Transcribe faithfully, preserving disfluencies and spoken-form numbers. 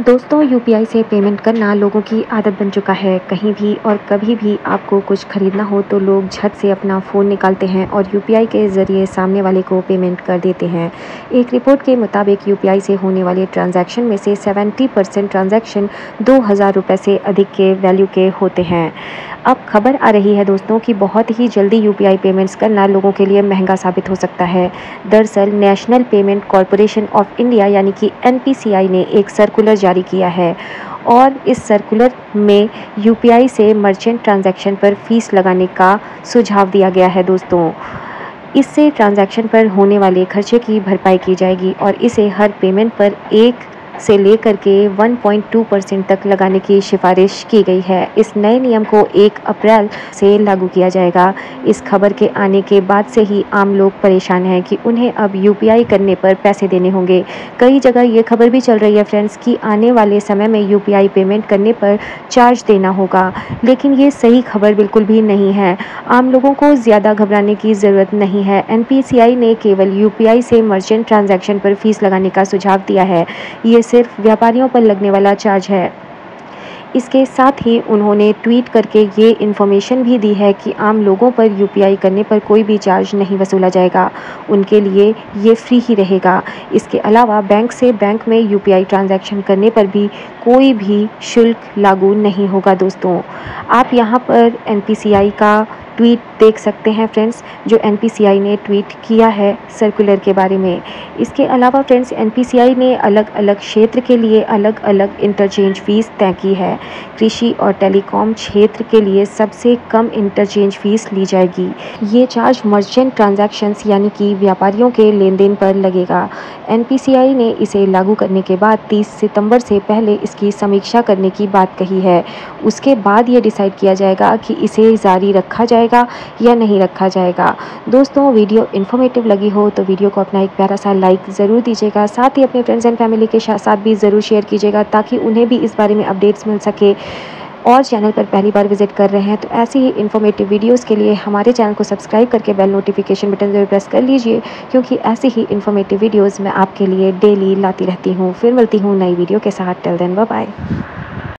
दोस्तों यूपीआई से पेमेंट करना लोगों की आदत बन चुका है। कहीं भी और कभी भी आपको कुछ खरीदना हो तो लोग झट से अपना फ़ोन निकालते हैं और यूपीआई के ज़रिए सामने वाले को पेमेंट कर देते हैं। एक रिपोर्ट के मुताबिक यूपीआई से होने वाले ट्रांजैक्शन में से सत्तर परसेंट ट्रांजैक्शन दो हज़ार रुपये से अधिक के वैल्यू के होते हैं। अब खबर आ रही है दोस्तों कि बहुत ही जल्दी यूपीआई पेमेंट्स करना लोगों के लिए महंगा साबित हो सकता है। दरअसल National Payment Corporation of India यानी कि एन पी सी आई ने एक सर्कुलर जारी किया है और इस सर्कुलर में यूपीआई से मर्चेंट ट्रांजैक्शन पर फीस लगाने का सुझाव दिया गया है दोस्तों। इससे ट्रांजैक्शन पर होने वाले खर्चे की भरपाई की जाएगी और इसे हर पेमेंट पर एक से लेकर के एक पॉइंट दो परसेंट तक लगाने की सिफारिश की गई है। इस नए नियम को एक अप्रैल से लागू किया जाएगा। इस खबर के आने के बाद से ही आम लोग परेशान हैं कि उन्हें अब यूपीआई करने पर पैसे देने होंगे। कई जगह ये खबर भी चल रही है फ्रेंड्स कि आने वाले समय में यूपीआई पेमेंट करने पर चार्ज देना होगा, लेकिन ये सही खबर बिल्कुल भी नहीं है। आम लोगों को ज़्यादा घबराने की ज़रूरत नहीं है। एन पी सी आई ने केवल यूपीआई से मर्चेंट ट्रांजैक्शन पर फीस लगाने का सुझाव दिया है। ये सिर्फ व्यापारियों पर लगने वाला चार्ज है। इसके साथ ही उन्होंने ट्वीट करके ये इन्फॉर्मेशन भी दी है कि आम लोगों पर यूपीआई करने पर कोई भी चार्ज नहीं वसूला जाएगा, उनके लिए ये फ्री ही रहेगा। इसके अलावा बैंक से बैंक में यूपीआई ट्रांजैक्शन करने पर भी कोई भी शुल्क लागू नहीं होगा दोस्तों। आप यहाँ पर एन पी सी आई का ट्वीट देख सकते हैं फ्रेंड्स, जो एन पी सी आई ने ट्वीट किया है सर्कुलर के बारे में। इसके अलावा friends N P C I ने अलग अलग क्षेत्र के लिए अलग अलग इंटरचेंज फ़ीस तय की है। कृषि और टेलीकॉम क्षेत्र के लिए सबसे कम इंटरचेंज फ़ीस ली जाएगी। ये चार्ज मर्चेंट ट्रांजैक्शंस यानी कि व्यापारियों के लेन देन पर लगेगा। एन पी सी आई ने इसे लागू करने के बाद तीस सितंबर से पहले इसकी समीक्षा करने की बात कही है। उसके बाद ये डिसाइड किया जाएगा कि इसे जारी रखा जाए या नहीं रखा जाएगा। दोस्तों वीडियो इन्फॉर्मेटिव लगी हो तो वीडियो को अपना एक प्यारा सा लाइक ज़रूर दीजिएगा। साथ ही अपने फ्रेंड्स एंड फैमिली के साथ भी ज़रूर शेयर कीजिएगा ताकि उन्हें भी इस बारे में अपडेट्स मिल सके। और चैनल पर पहली बार विजिट कर रहे हैं तो ऐसी ही इन्फॉर्मेटिव वीडियोस के लिए हमारे चैनल को सब्सक्राइब करके बेल नोटिफिकेशन बटन ज़रूर प्रेस कर लीजिए, क्योंकि ऐसी ही इन्फॉर्मेटिव वीडियोस मैं आपके लिए डेली लाती रहती हूँ। फिर मिलती हूँ नई वीडियो के साथ। Till then bye bye.